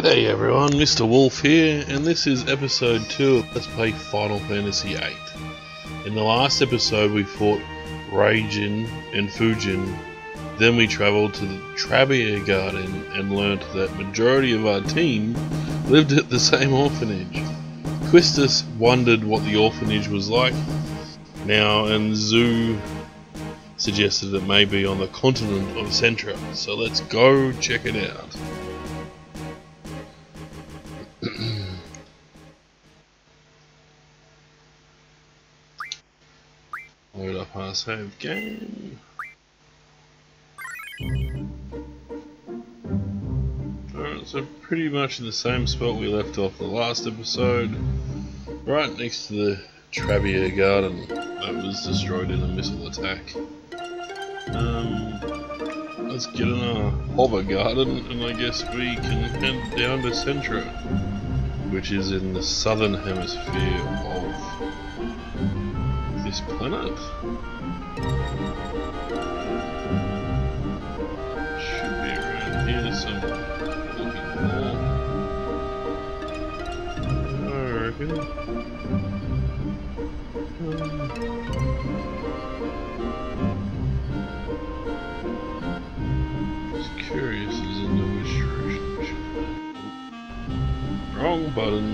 Hey everyone, Mr. Wolf here, and this is episode 2 of Let's Play Final Fantasy VIII. In the last episode we fought Raijin and Fujin, then we travelled to the Trabia Garden and learnt that majority of our team lived at the same orphanage. Quistis wondered what the orphanage was like now, and Zoo suggested it may be on the continent of Centra, so let's go check it out. Load up our save game. Alright, so pretty much in the same spot we left off the last episode, right next to the Trabia Garden that was destroyed in a missile attack. Let's get in our Hover Garden and I guess we can head down to Centra, which is in the southern hemisphere of this planet. Should be around here somewhere. Looking for, I reckon. Just curious as to which direction we should go. Wrong button.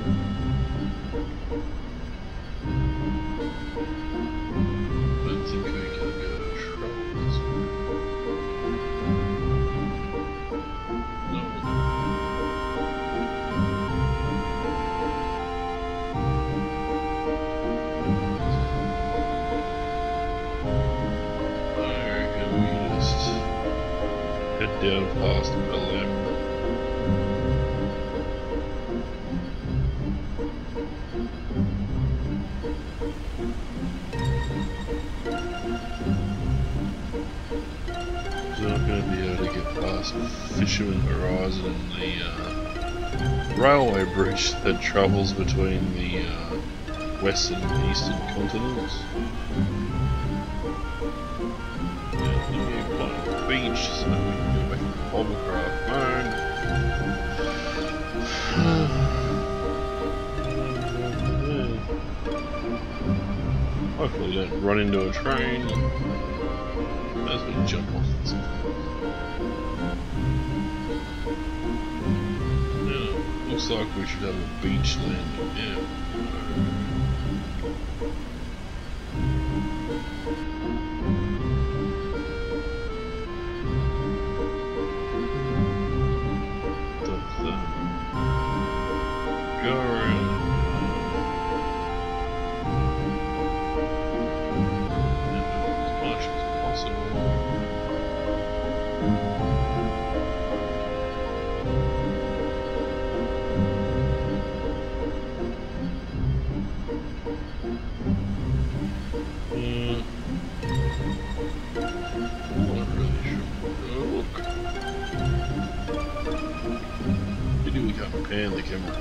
Down past the building. So I'm not going to be able to get past Fisherman Horizon and the railway bridge that travels between the western and eastern continents. Beach, so we can go back to hovercraft mode. Hopefully don't run into a train as we jump off this. Now, looks like we should have a beach landing now. Go around. As much as possible. I'm not really sure. Look. Maybe we can't pan the camera.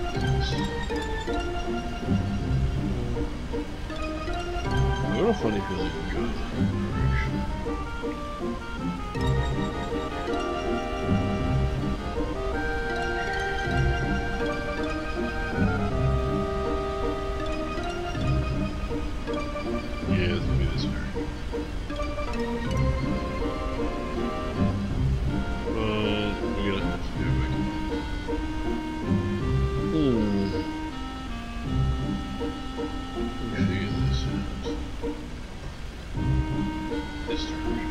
I've got a funny feeling we can go that direction. Yeah, it's gonna be this way. But we're gonna have to go back. Figure this out. This direction.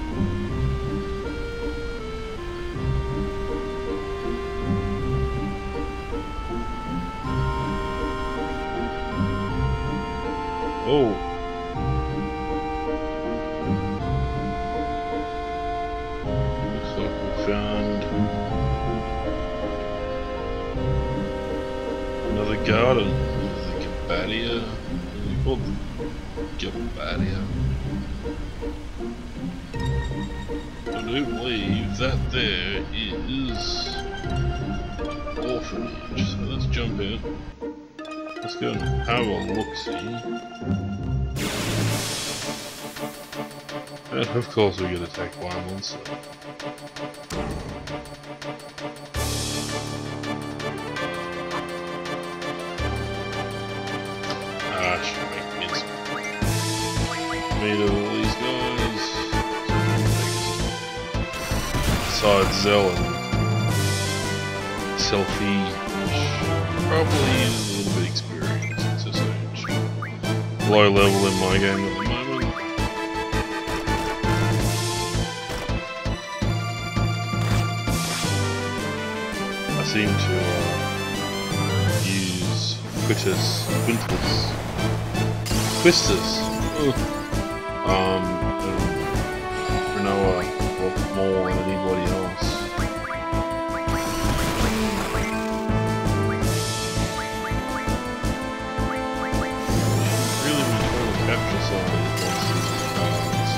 Oh. Looks like we found another garden. The Gabadia. What's it called? Gabadia. I do believe that there is orphanage. So let's jump in. Let's go and have a look-see. And of course we get attacked by a monster. meet all these guys. Besides Zell and Selfie, probably is a little bit experienced at this age. Low level in my game at the moment. I seem to use Quisters, Renoa more than anybody else. Really been trying to capture some of these monsters as cards.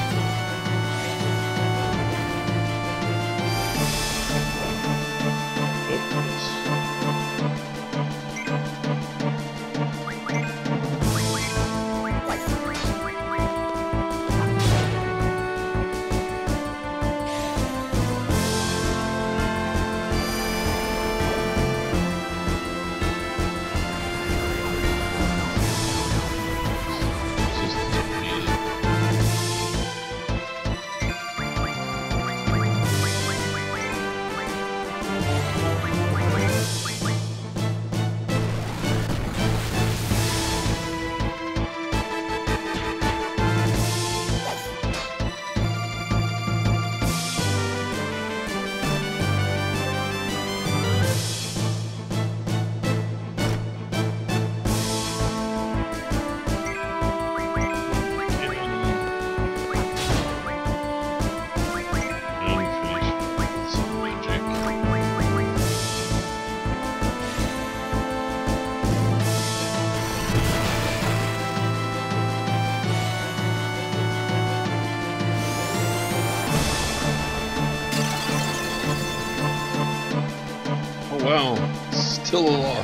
Wow, still alive.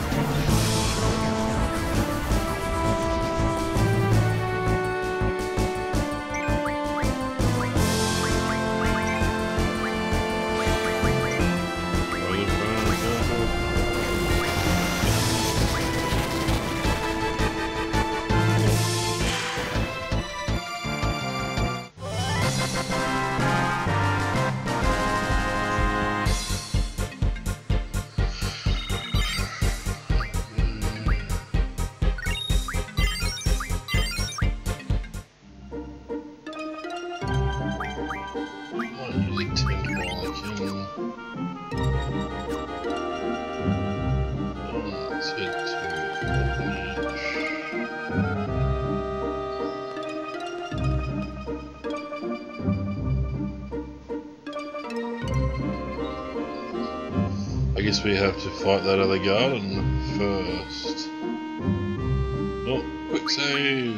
I guess we have to fight that other garden first. Oh, quick save!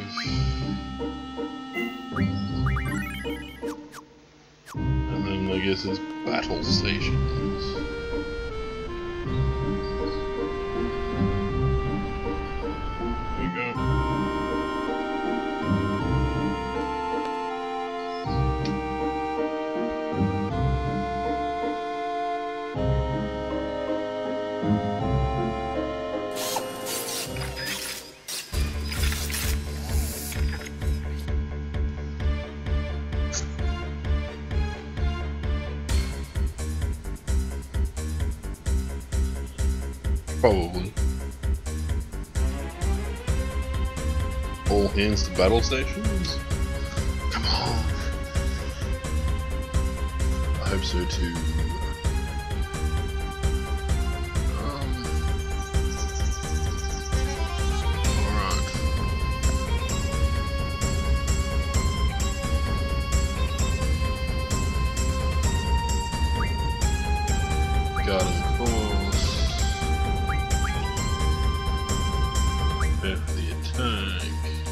And then I guess it's battle stations. There we go. Probably. All hands to battle stations? Come on! I hope so too. Alright. Garden course. Prepare for the attack.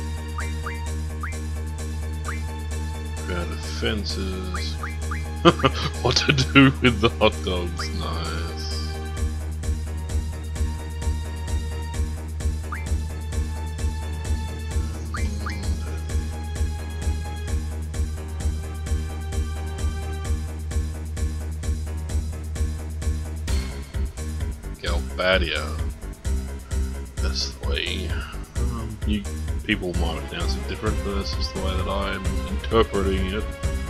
Crowd of fences. What to do with the hot dogs? Nice. Galbadia. That's the way. You People might have pronounced it different, but that's just the way that I'm interpreting it.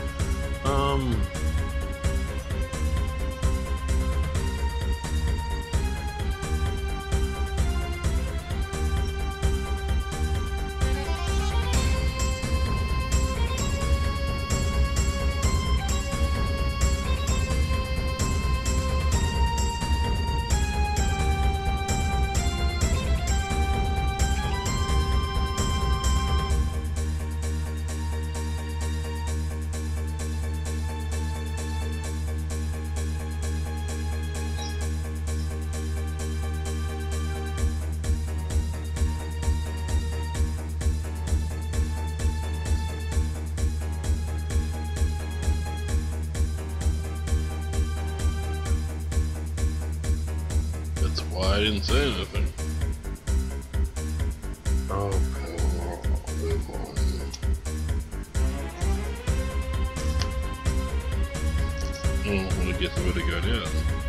That's why I didn't say anything. Okay, I'll move on. Well, I guess I better go down.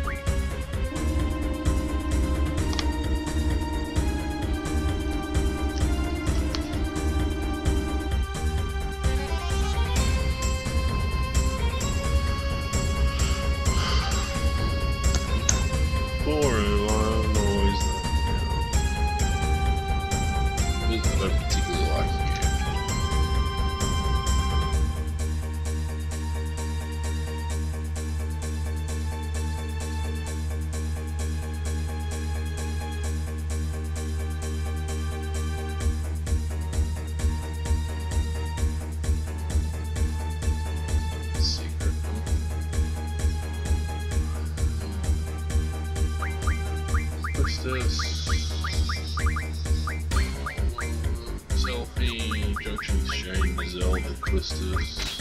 Boring, I'm always I don't particularly like the game. Secret. What's this? Selfie, junction exchange, Zelda, Twisters.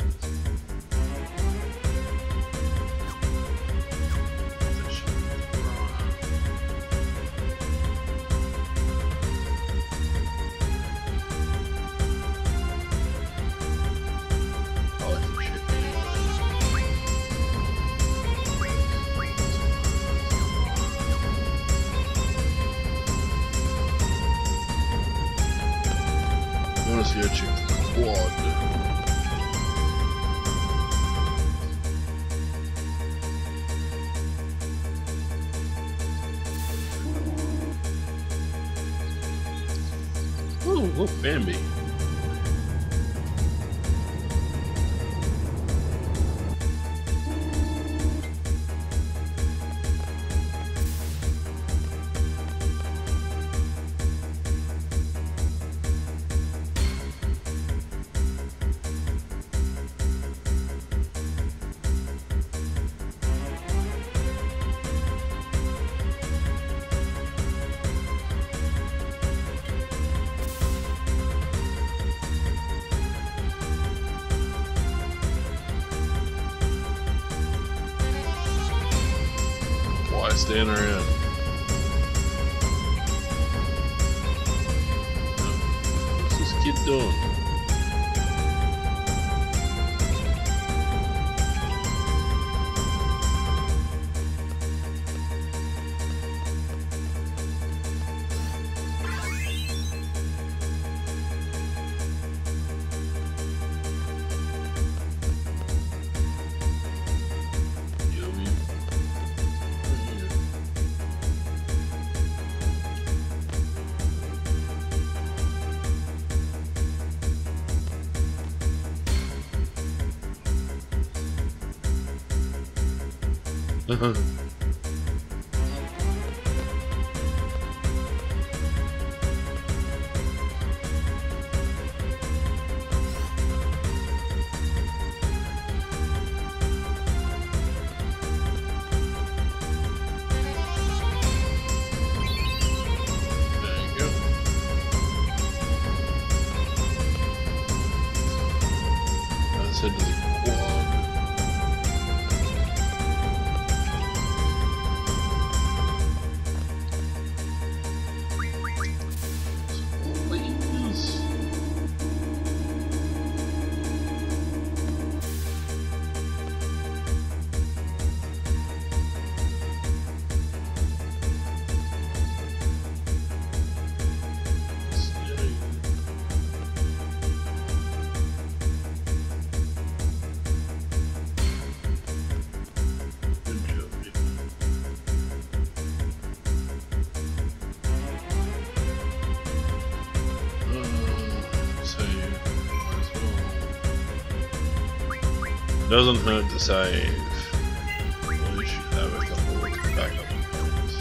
I want to see her check the quad. Oh, look, Bambi. Why stand around? What's this kid doing? Head to the quad. Please. Doesn't hurt to save. We should have a couple of backup plans.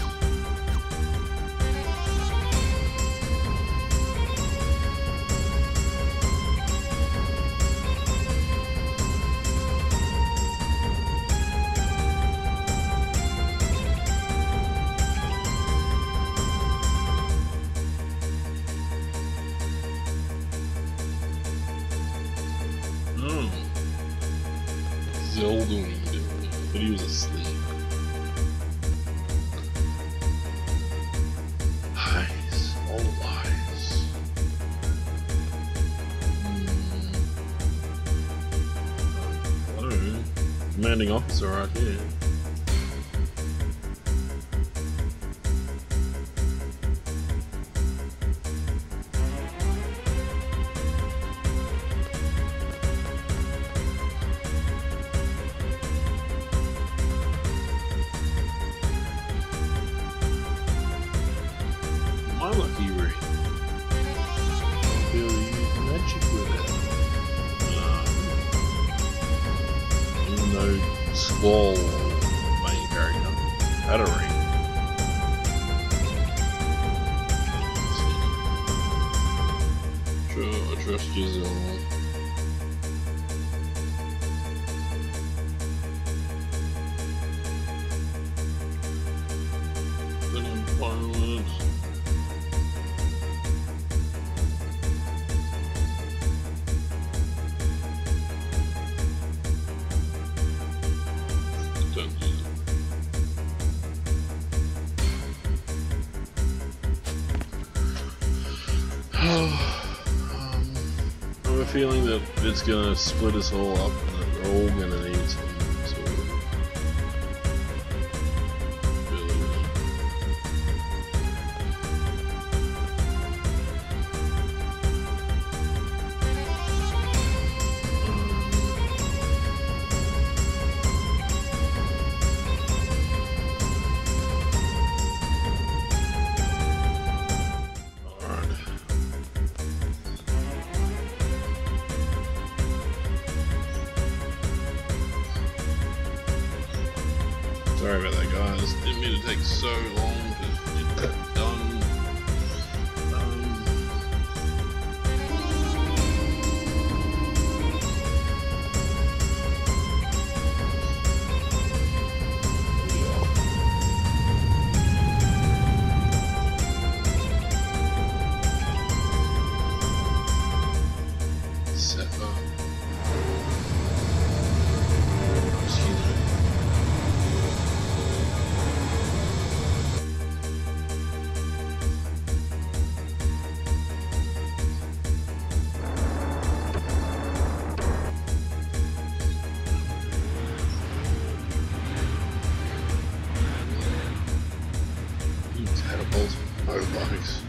But he was asleep. Eyes, all eyes. Hello, commanding officer right here. My lucky ring. I'll be able to use magic with it. Even though Squall, main character, had a ring. Sure, I trust you, Zil. But in 5 minutes. I have a feeling that it's gonna split us all up and that we're all gonna need some sort of ability. Sorry about that, guys. Didn't mean to take so long to get that done. Catapult, motorbikes.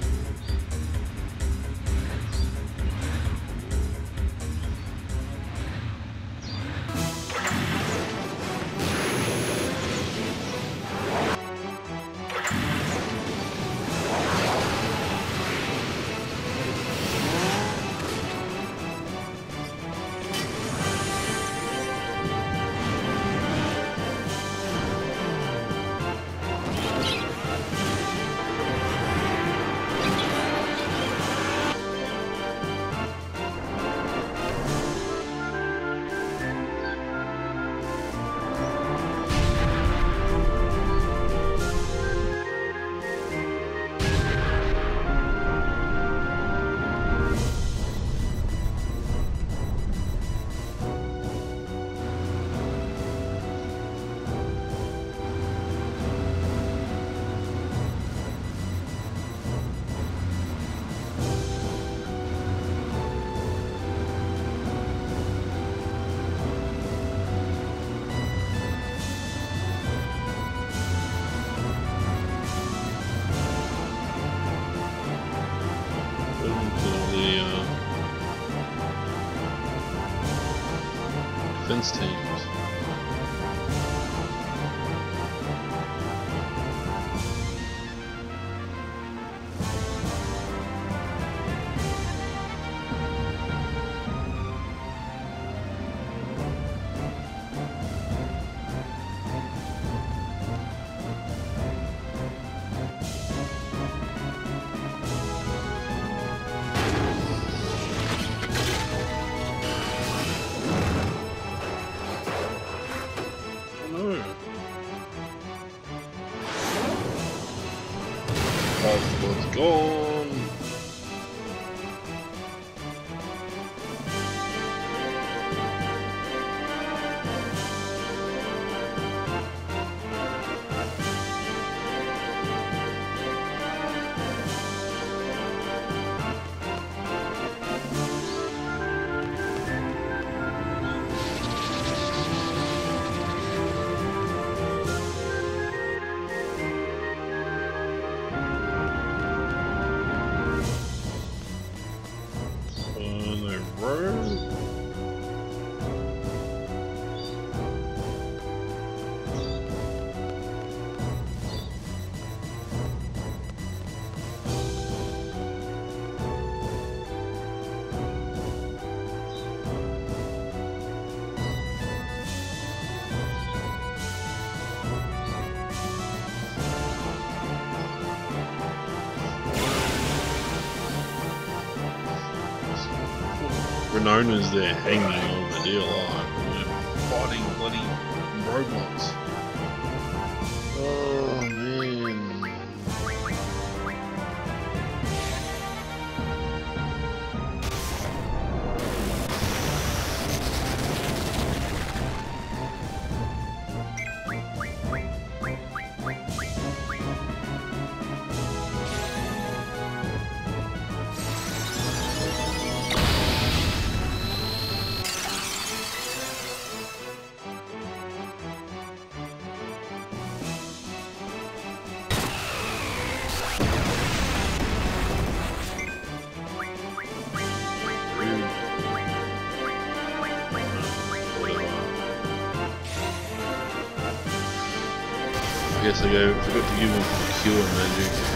Defense teams. gone. Renona's there hanging on the deal alive and we're fighting bloody robots. Oh man. I guess I forgot to give him cure magic.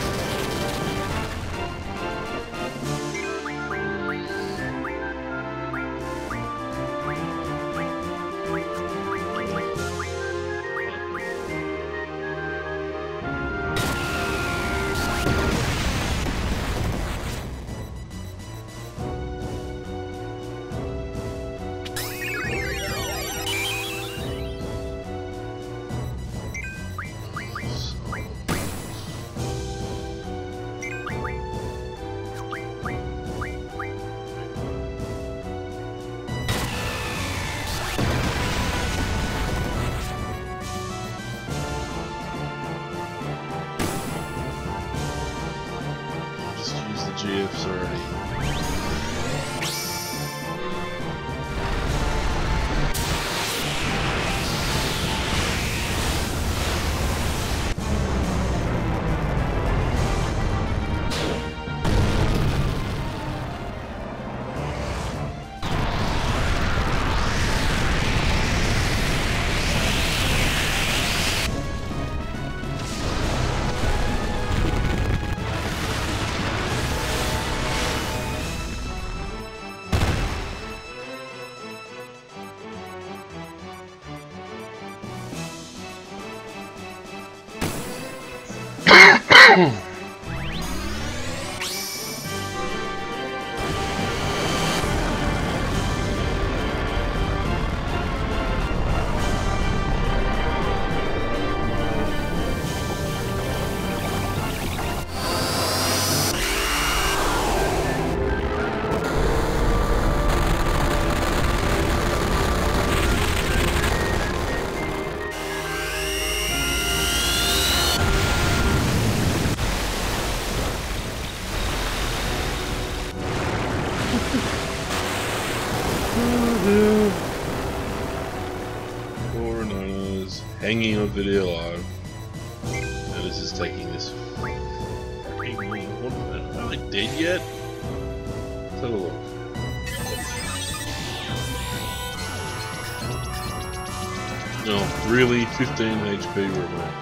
GF's already. Poor Nana's hanging on video live. And this is taking this fucking long. Am I dead yet? Let's have a look. No, really? 15 HP remain.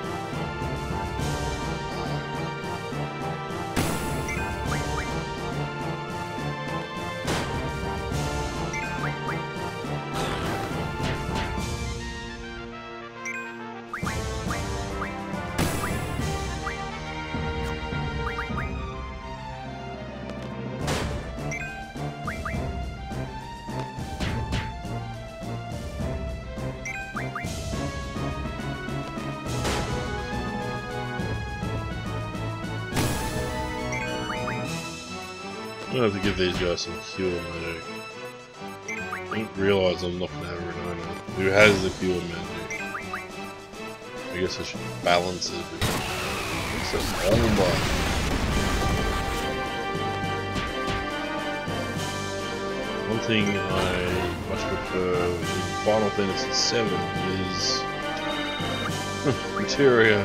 I'm gonna have to give these guys some cure magic. I didn't realise I'm not gonna have Renona, who has the cure magic. I guess I should balance it. It's a long one. One thing I much prefer in Final Fantasy VII is materia.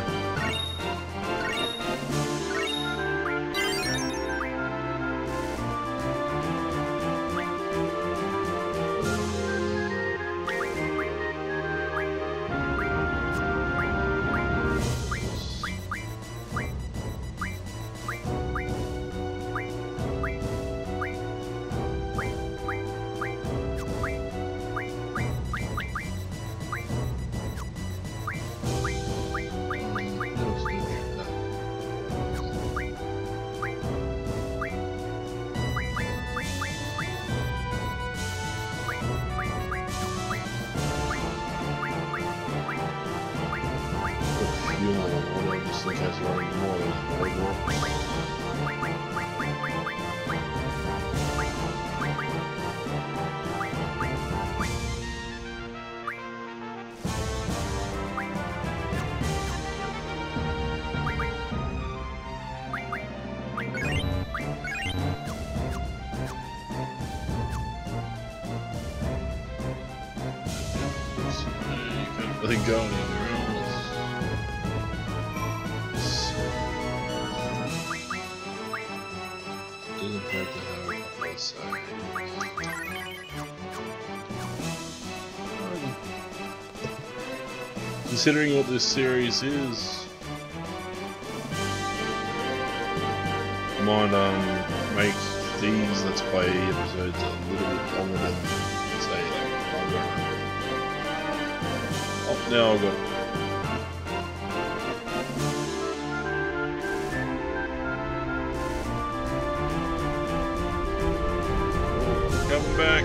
I think going anywhere else. Doesn't hurt to have a couple of sides. Considering what this series is, I might make these Let's Play episodes a little bit longer than, say, like, I don't know. Oh, now I've got it. Oh, coming back.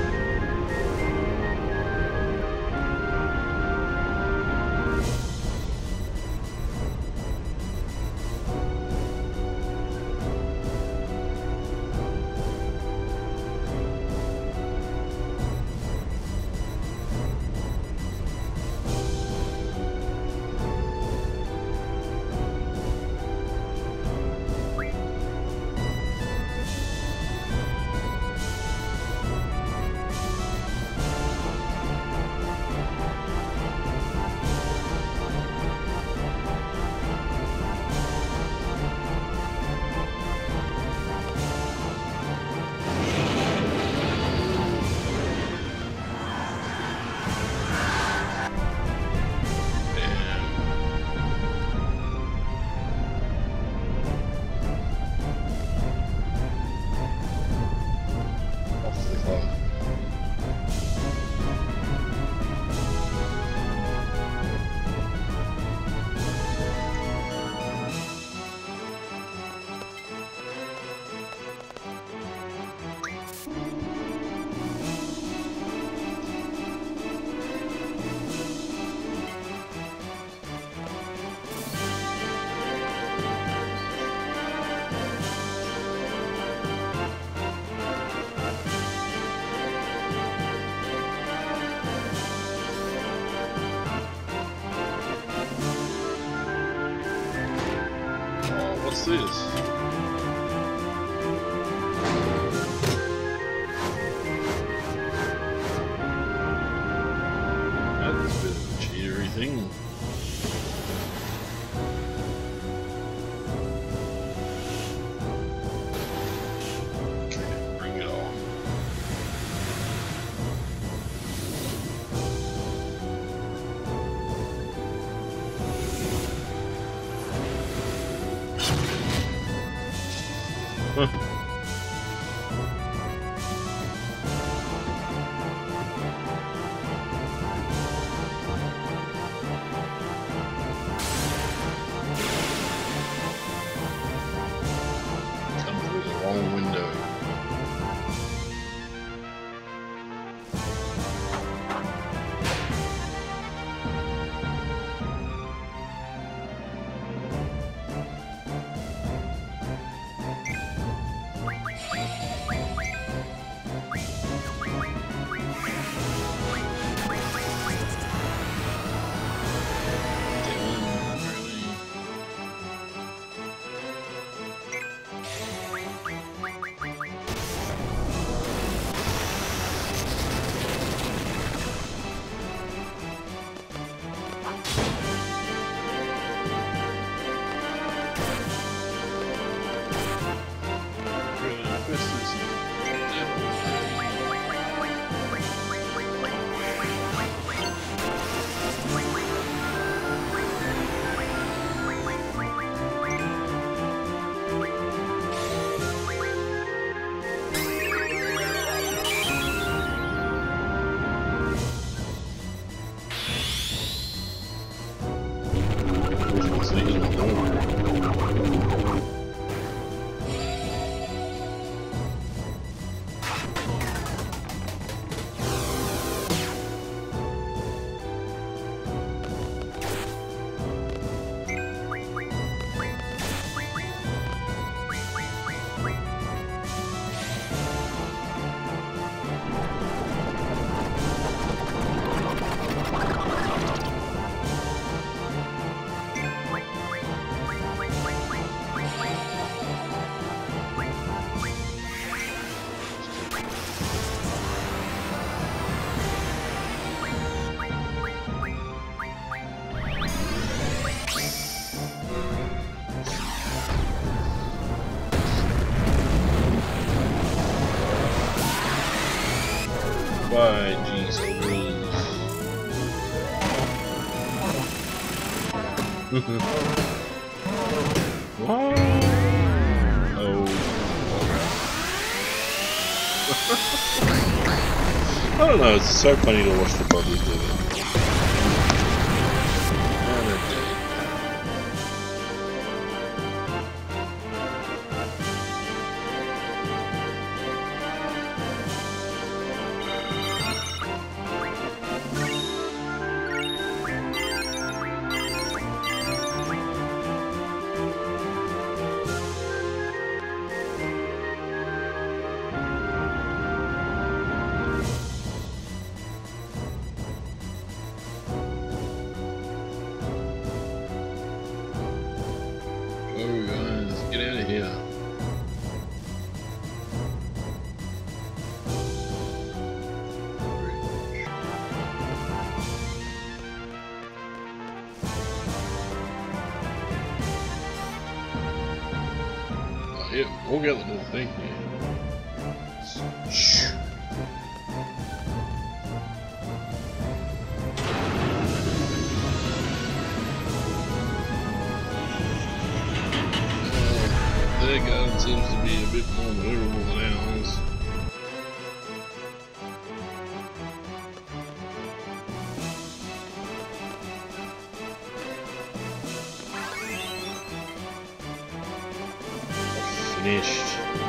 What's this? That's a bit of a cheery thing. Okay, bring it on. Bye, jeez, What? Oh. I don't know, it's so funny to watch the bodies do it. And they're dead. Oh guys, get out of here. Oh yeah, we'll get the little thing here. Shh. Their garden seems to be a bit more maneuverable than ours. Finished.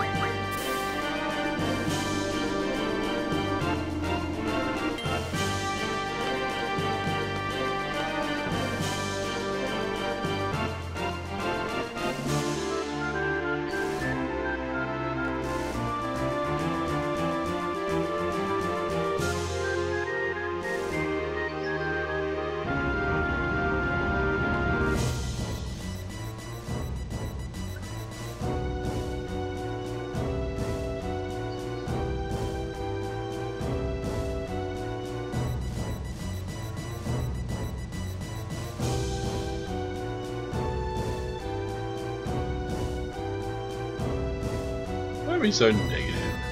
Why are we so negative?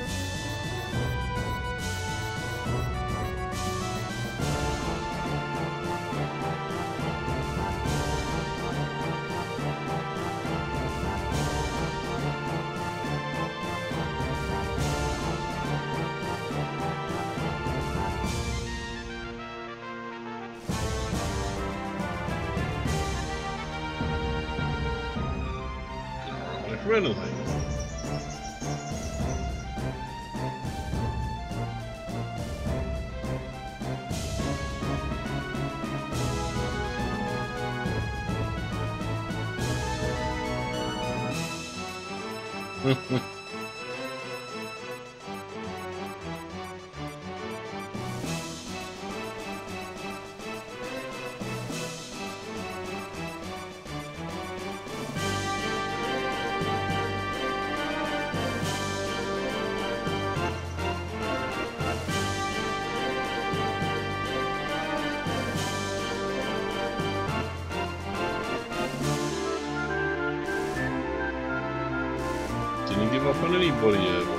For anything. don't give up on anybody ever.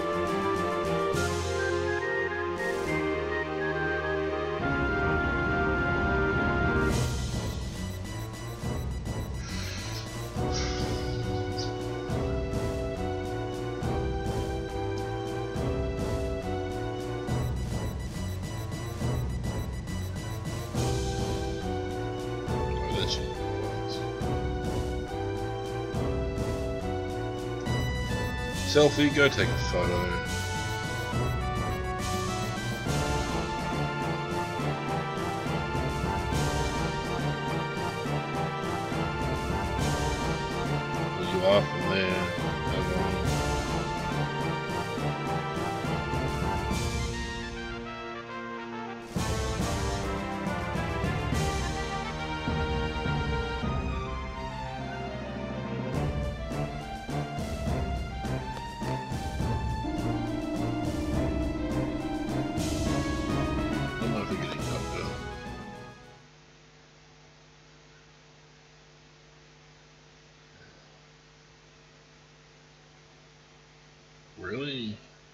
Selfie, go take a photo. There you are from there. Really?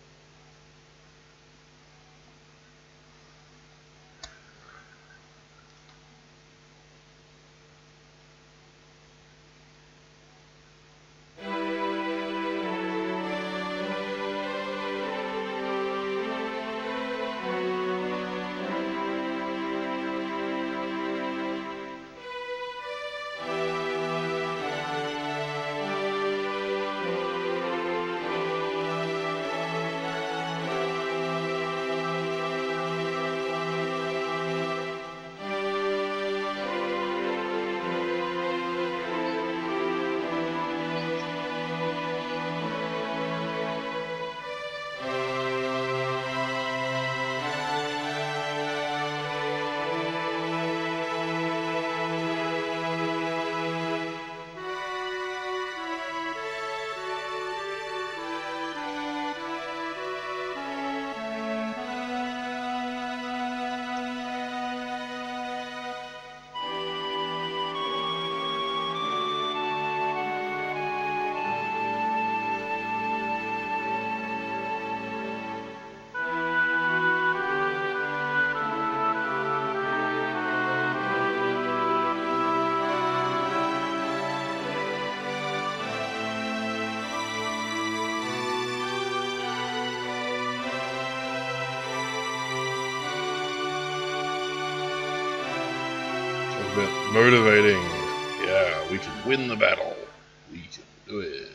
Motivating. Yeah, we can win the battle. We can do it.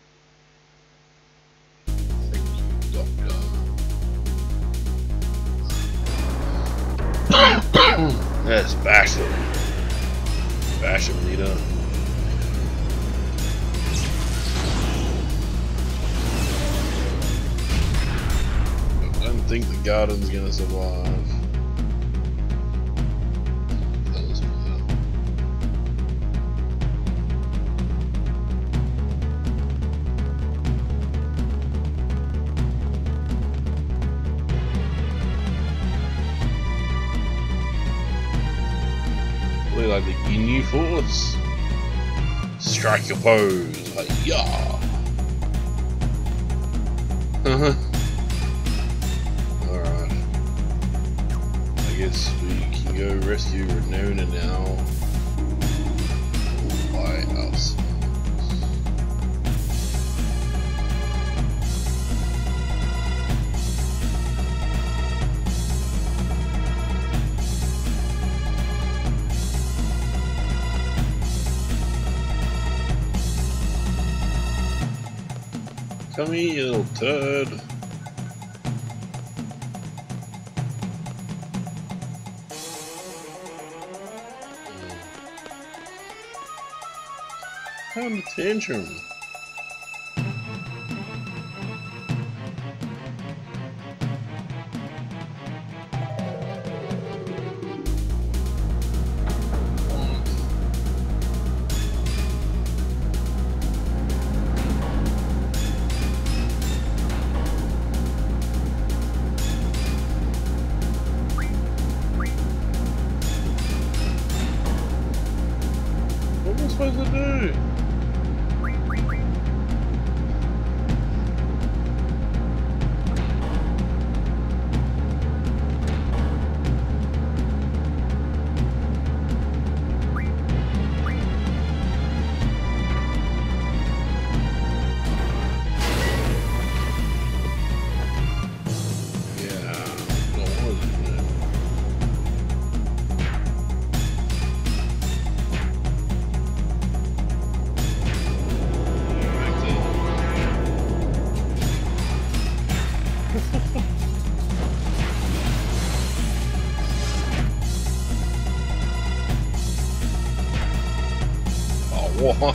Thank you, Doctor. Yes, bash him. Bash him, Nita. I don't think the garden's gonna survive. Like the Ginyu Force. Strike your pose. Like, yeah. Alright. I guess we can go rescue Renona now. By ourselves. Come here, you little turd. Time to tantrum. What am I supposed to do? Oh, what?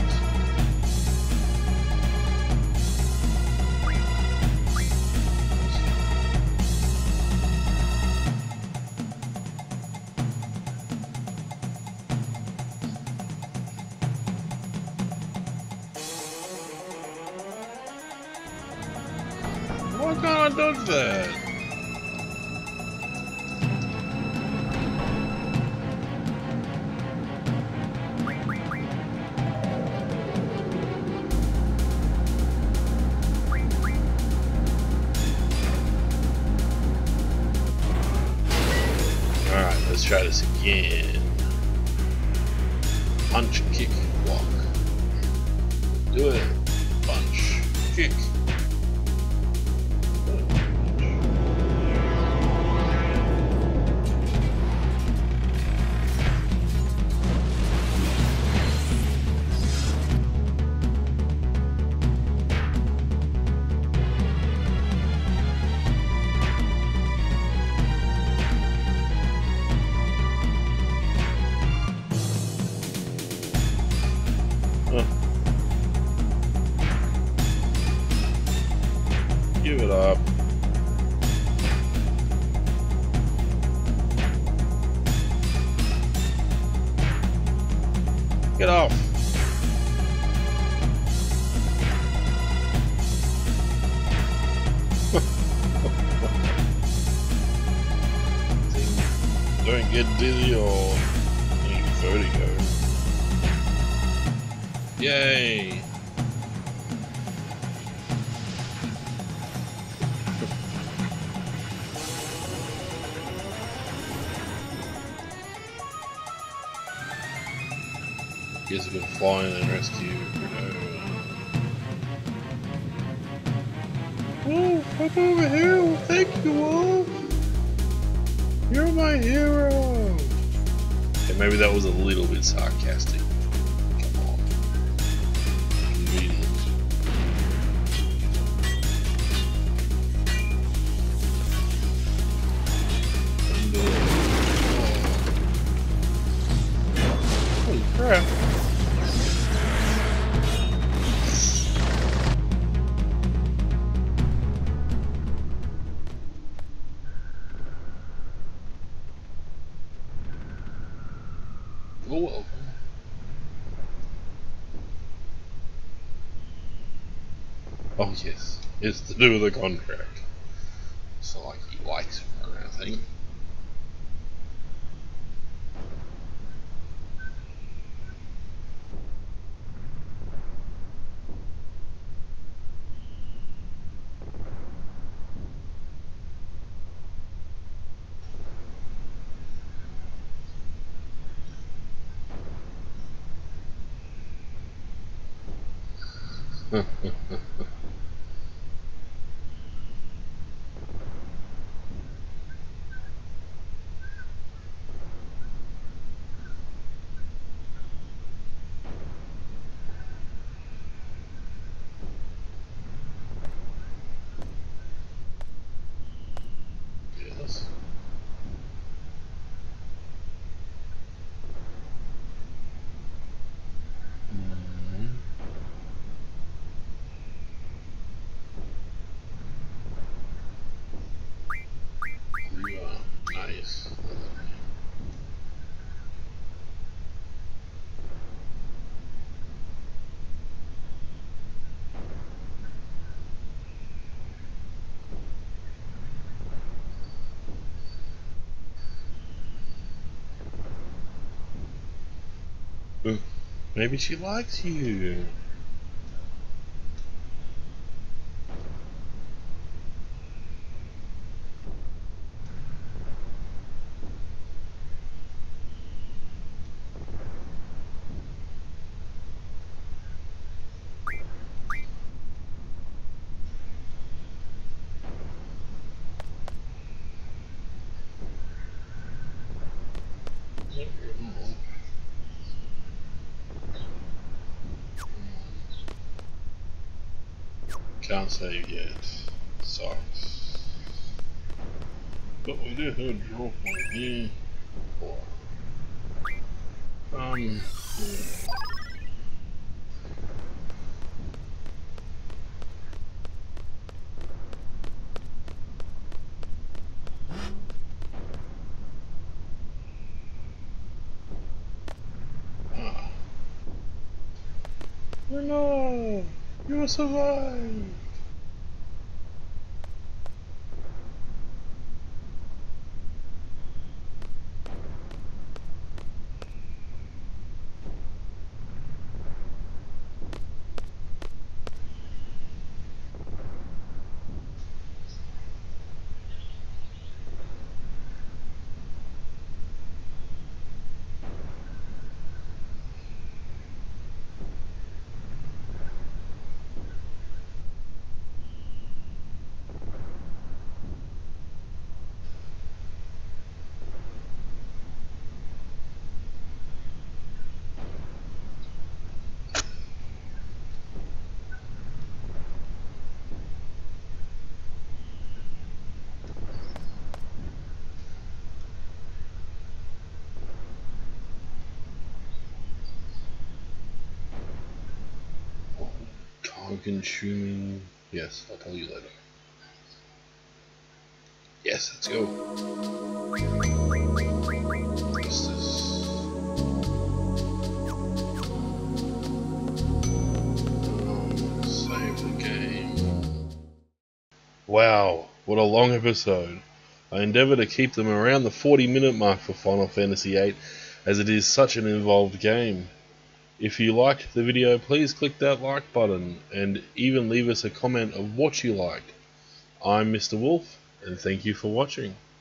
Why can't I dodge that? Alright, let's try this again. Punch, kick, walk. Do it. Punch, kick. Give it up. Get off. Don't get dizzy or any vertigo. Yay. Guess I can fly in and rescue. Oh, I'm over here. Thank you, Wolf. You're my hero. Okay, maybe that was a little bit sarcastic. Come on. Convenient. Holy crap. Oh, oh yes, it's to do with the contract. It's not like he likes it or anything. Yes. Nice. Ooh, maybe she likes you. Can't save yet. Sucks. But we do have a draw point here. Yeah. Oh no! You will survive! Time consuming. Yes, I'll tell you later. Yes, let's go. What's this? Save the game. Wow, what a long episode. I endeavour to keep them around the 40-minute mark for Final Fantasy VIII, as it is such an involved game. If you liked the video, please click that like button and even leave us a comment of what you liked. I'm Mr. Wolf, and thank you for watching.